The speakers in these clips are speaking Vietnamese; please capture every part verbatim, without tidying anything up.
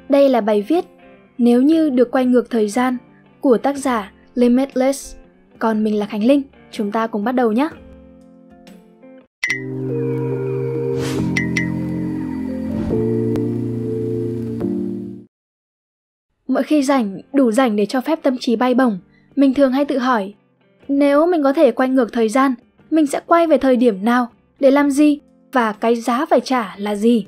Đây là bài viết Nếu như được quay ngược thời gian của tác giả Limitless. Còn mình là Khánh Linh, chúng ta cùng bắt đầu nhé. Mỗi khi rảnh, đủ rảnh để cho phép tâm trí bay bổng, mình thường hay tự hỏi, nếu mình có thể quay ngược thời gian, mình sẽ quay về thời điểm nào, để làm gì, và cái giá phải trả là gì?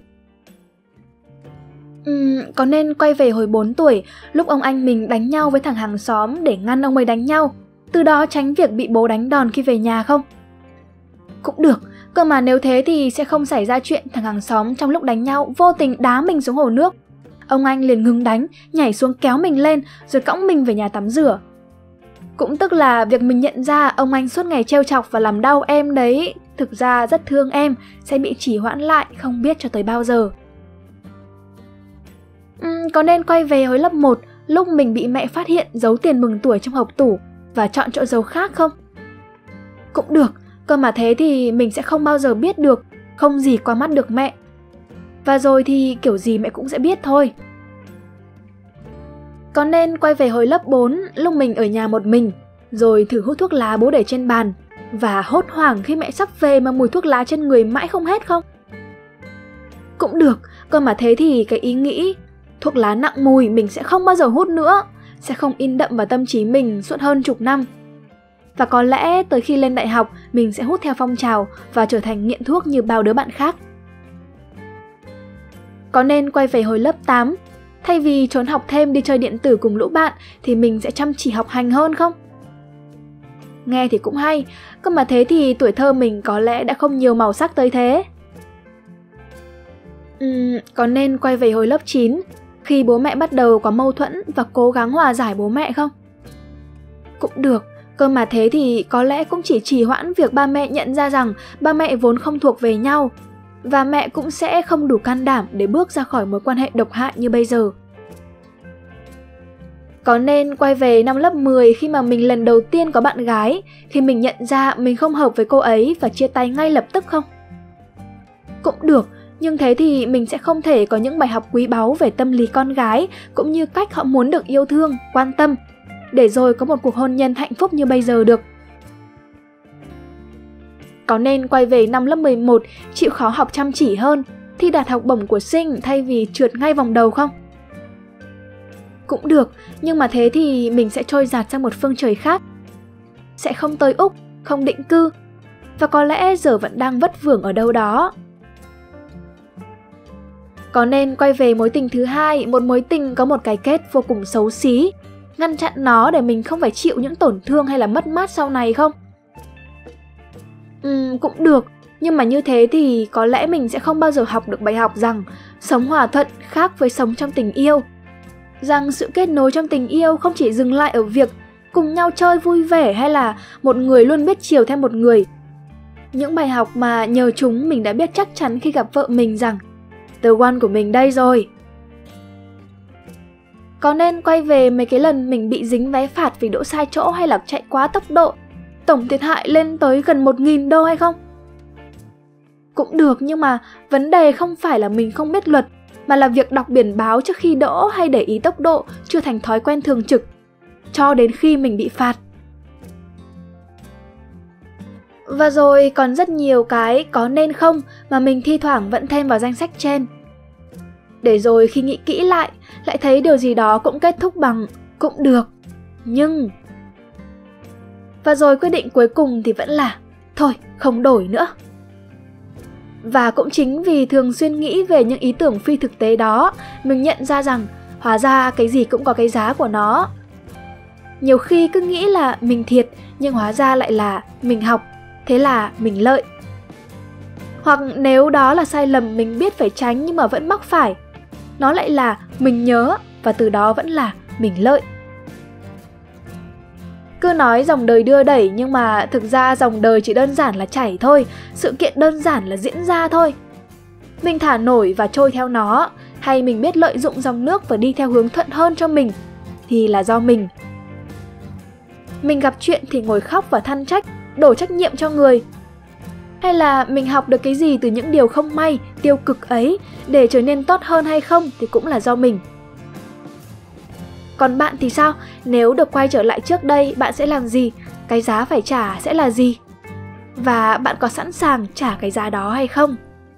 Uhm, có nên quay về hồi bốn tuổi, lúc ông anh mình đánh nhau với thằng hàng xóm để ngăn ông ấy đánh nhau, từ đó tránh việc bị bố đánh đòn khi về nhà không? Cũng được, cơ mà nếu thế thì sẽ không xảy ra chuyện thằng hàng xóm trong lúc đánh nhau vô tình đá mình xuống hồ nước. Ông anh liền ngừng đánh, nhảy xuống kéo mình lên rồi cõng mình về nhà tắm rửa. Cũng tức là việc mình nhận ra ông anh suốt ngày trêu chọc và làm đau em đấy, thực ra rất thương em, sẽ bị trì hoãn lại không biết cho tới bao giờ. Uhm, có nên quay về hồi lớp một, lúc mình bị mẹ phát hiện giấu tiền mừng tuổi trong hộp tủ và chọn chỗ giấu khác không? Cũng được, cơ mà thế thì mình sẽ không bao giờ biết được, không gì qua mắt được mẹ. Và rồi thì kiểu gì mẹ cũng sẽ biết thôi. Có nên quay về hồi lớp bốn, lúc mình ở nhà một mình, rồi thử hút thuốc lá bố để trên bàn, và hốt hoảng khi mẹ sắp về mà mùi thuốc lá trên người mãi không hết không? Cũng được, cơ mà thế thì cái ý nghĩ thuốc lá nặng mùi mình sẽ không bao giờ hút nữa, sẽ không in đậm vào tâm trí mình suốt hơn chục năm. Và có lẽ tới khi lên đại học mình sẽ hút theo phong trào và trở thành nghiện thuốc như bao đứa bạn khác. Có nên quay về hồi lớp tám, thay vì trốn học thêm đi chơi điện tử cùng lũ bạn thì mình sẽ chăm chỉ học hành hơn không? Nghe thì cũng hay, cơ mà thế thì tuổi thơ mình có lẽ đã không nhiều màu sắc tới thế. Uhm, có nên quay về hồi lớp chín, khi bố mẹ bắt đầu có mâu thuẫn và cố gắng hòa giải bố mẹ không? Cũng được, cơ mà thế thì có lẽ cũng chỉ trì hoãn việc ba mẹ nhận ra rằng ba mẹ vốn không thuộc về nhau, và mẹ cũng sẽ không đủ can đảm để bước ra khỏi mối quan hệ độc hại như bây giờ. Có nên quay về năm lớp mười khi mà mình lần đầu tiên có bạn gái, khi mình nhận ra mình không hợp với cô ấy và chia tay ngay lập tức không? Cũng được, nhưng thế thì mình sẽ không thể có những bài học quý báu về tâm lý con gái, cũng như cách họ muốn được yêu thương, quan tâm, để rồi có một cuộc hôn nhân hạnh phúc như bây giờ được. Có nên quay về năm lớp mười một, chịu khó học chăm chỉ hơn, thi đạt học bổng của Sinh thay vì trượt ngay vòng đầu không? Cũng được, nhưng mà thế thì mình sẽ trôi dạt sang một phương trời khác. Sẽ không tới Úc, không định cư, và có lẽ giờ vẫn đang vất vưởng ở đâu đó. Có nên quay về mối tình thứ hai, một mối tình có một cái kết vô cùng xấu xí, ngăn chặn nó để mình không phải chịu những tổn thương hay là mất mát sau này không? Ừm, cũng được, nhưng mà như thế thì có lẽ mình sẽ không bao giờ học được bài học rằng sống hòa thuận khác với sống trong tình yêu. Rằng sự kết nối trong tình yêu không chỉ dừng lại ở việc cùng nhau chơi vui vẻ hay là một người luôn biết chiều theo một người. Những bài học mà nhờ chúng mình đã biết chắc chắn khi gặp vợ mình rằng the one của mình đây rồi. Có nên quay về mấy cái lần mình bị dính vé phạt vì đỗ sai chỗ hay là chạy quá tốc độ, tổng thiệt hại lên tới gần một nghìn đô hay không? Cũng được, nhưng mà vấn đề không phải là mình không biết luật, mà là việc đọc biển báo trước khi đỗ hay để ý tốc độ chưa thành thói quen thường trực, cho đến khi mình bị phạt. Và rồi còn rất nhiều cái có nên không mà mình thi thoảng vẫn thêm vào danh sách trên. Để rồi khi nghĩ kỹ lại, lại thấy điều gì đó cũng kết thúc bằng cũng được, nhưng... Và rồi quyết định cuối cùng thì vẫn là thôi, không đổi nữa. Và cũng chính vì thường xuyên nghĩ về những ý tưởng phi thực tế đó, mình nhận ra rằng hóa ra cái gì cũng có cái giá của nó. Nhiều khi cứ nghĩ là mình thiệt, nhưng hóa ra lại là mình học, thế là mình lợi. Hoặc nếu đó là sai lầm mình biết phải tránh nhưng mà vẫn mắc phải, nó lại là mình nhớ và từ đó vẫn là mình lợi. Cứ nói dòng đời đưa đẩy nhưng mà thực ra dòng đời chỉ đơn giản là chảy thôi, sự kiện đơn giản là diễn ra thôi. Mình thả nổi và trôi theo nó, hay mình biết lợi dụng dòng nước và đi theo hướng thuận hơn cho mình, thì là do mình. Mình gặp chuyện thì ngồi khóc và than trách, đổ trách nhiệm cho người. Hay là mình học được cái gì từ những điều không may, tiêu cực ấy để trở nên tốt hơn hay không thì cũng là do mình. Còn bạn thì sao? Nếu được quay trở lại trước đây, bạn sẽ làm gì? Cái giá phải trả sẽ là gì? Và bạn có sẵn sàng trả cái giá đó hay không?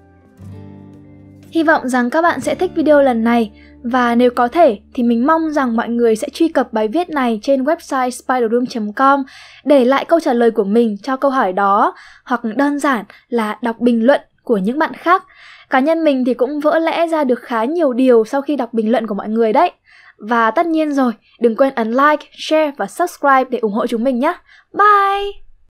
Hy vọng rằng các bạn sẽ thích video lần này. Và nếu có thể thì mình mong rằng mọi người sẽ truy cập bài viết này trên website spiderroom chấm com, để lại câu trả lời của mình cho câu hỏi đó, hoặc đơn giản là đọc bình luận của những bạn khác. Cá nhân mình thì cũng vỡ lẽ ra được khá nhiều điều sau khi đọc bình luận của mọi người đấy. Và tất nhiên rồi, đừng quên ấn like, share và subscribe để ủng hộ chúng mình nhé. Bye!